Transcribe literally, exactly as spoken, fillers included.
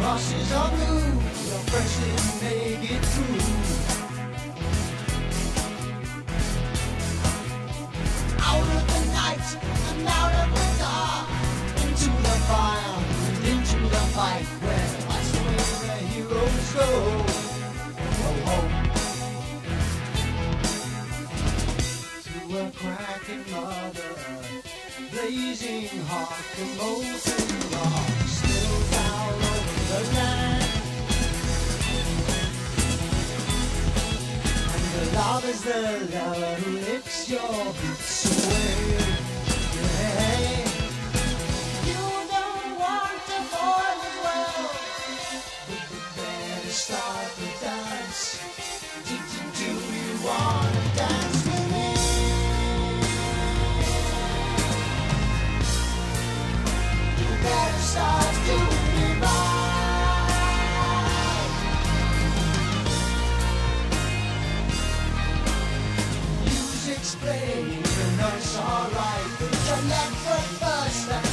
crosses are blue, your friendship make it true. Out of the night and out of the dark, into the fire and into the fight, where that's the way the heroes go. Oh, oh. To a cracking mother earth, blazing hot, the molten rock, still down over the land. And the love is the lover who licks your boots away. Yeah. You don't want to fall as well, but the band start to dance. Do, do, do you want to dance with me? You better start doing me right. Music's playing, the notes are right. It's a left foot first.